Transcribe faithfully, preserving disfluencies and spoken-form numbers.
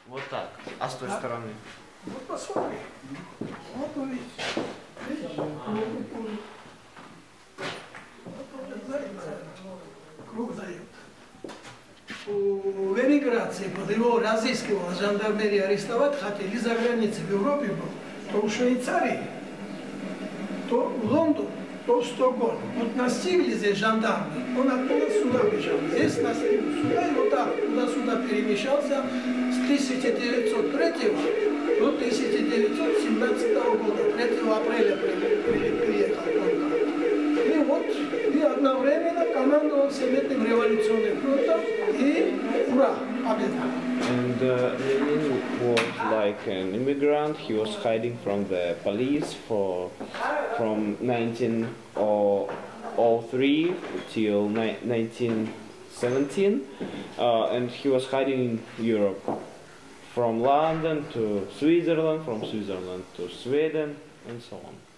Вот так. А с той А? стороны? Вот посмотри. Вот увидишь. Видишь? Круг дает. В эмиграции, под его разыскивала жандармерия, арестовать хотели за границей, в Европе был, то в Швейцарии, то в Лондон, то в Стокгольм. Вот настигли здесь жандармы, он оттуда сюда бежал. Здесь настигли сюда, и вот так туда-сюда перемещался с тысяча девятьсот третьего до тысяча девятьсот семнадцатого года, третьего апреля приехал только. И вот, и одновременно командовал Всемирным революционным фронтом, и ура, победа! And uh, Lenin was like an immigrant. He was hiding from the police for from nineteen oh three till nineteen seventeen, uh, and he was hiding in Europe, from London to Switzerland, from Switzerland to Sweden, and so on.